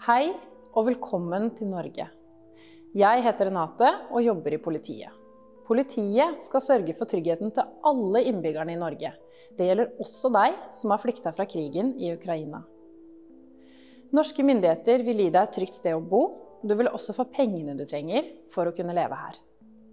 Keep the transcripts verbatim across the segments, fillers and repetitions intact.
Hei og velkommen til Norge. Jeg heter Renate og jobber i politiet. Politiet skal sørge for tryggheten til alle innbyggerne i Norge. Det gjelder også deg som har flyktet fra krigen i Ukraina. Norske myndigheter vil gi deg et trygt sted å bo. Du vil også få pengene du trenger for å kunne leve her.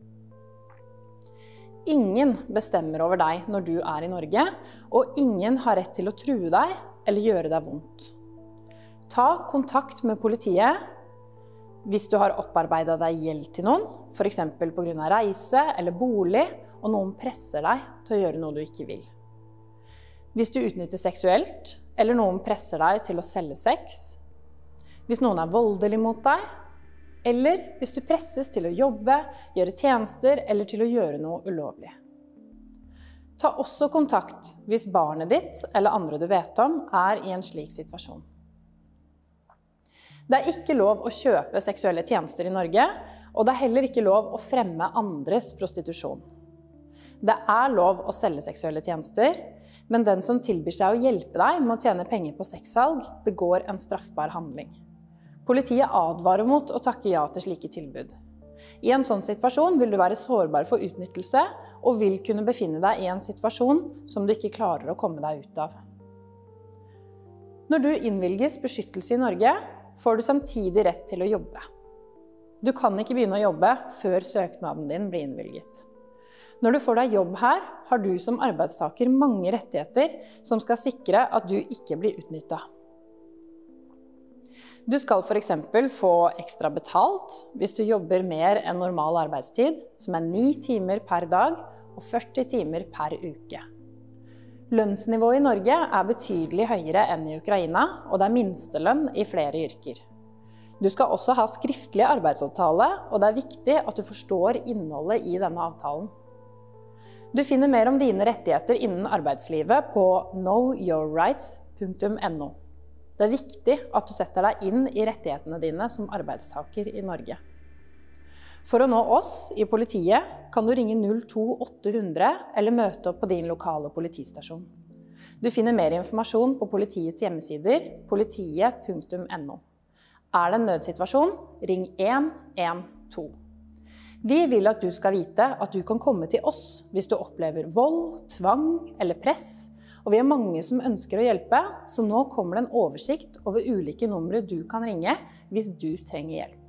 Ingen bestemmer over deg når du er i Norge, og ingen har rett til å true deg eller gjøre deg vondt. Ta kontakt med politiet hvis du har opparbeidet deg gjeld til noen, for eksempel på grunn av reise eller bolig, og noen presser deg til å gjøre noe du ikke vil. Hvis du utnytter seksuelt, eller noen presser deg til å selge sex, hvis noen er voldelig mot deg, eller hvis du presses til å jobbe, gjøre tjenester eller til å gjøre noe ulovlig. Ta også kontakt hvis barnet ditt eller andre du vet om er i en slik situasjon. Det er ikke lov å kjøpe seksuelle tjenester i Norge, og det er heller ikke lov å fremme andres prostitusjon. Det er lov å selge seksuelle tjenester, men den som tilbyr seg å hjelpe deg med å tjene penger på sexsalg, begår en straffbar handling. Politiet advarer mot å takke ja til slike tilbud. I en sånn situasjon vil du være sårbar for utnyttelse, og vil kunne befinne deg i en situasjon som du ikke klarer å komme deg ut av. Når du innvilges beskyttelse i Norge, får du samtidig rett til å jobbe. Du kan ikke begynne å jobbe før søknaden din blir innvilget. Når du får deg jobb her, har du som arbeidstaker mange rettigheter som skal sikre at du ikke blir utnyttet. Du skal for eksempel få ekstra betalt hvis du jobber mer enn normal arbeidstid, som er ni timer per dag og førti timer per uke. Lønnsnivået i Norge er betydelig høyere enn i Ukraina, og det er minstelønn i flere yrker. Du skal også ha skriftlig arbeidsavtale, og det er viktig at du forstår innholdet i denne avtalen. Du finner mer om dine rettigheter innen arbeidslivet på know your rights punktum no. Det er viktig at du setter deg inn i rettighetene dine som arbeidstaker i Norge. For å nå oss i politiet kan du ringe null to åtte hundre eller møte opp på din lokale politistasjon. Du finner mer informasjon på politiets hjemmesider, politiet punktum no. Er det en nødsituasjon, ring en en to. Vi vil at du skal vite at du kan komme til oss hvis du opplever vold, tvang eller press, og vi er mange som ønsker å hjelpe, så nå kommer det en oversikt over ulike numre du kan ringe hvis du trenger hjelp.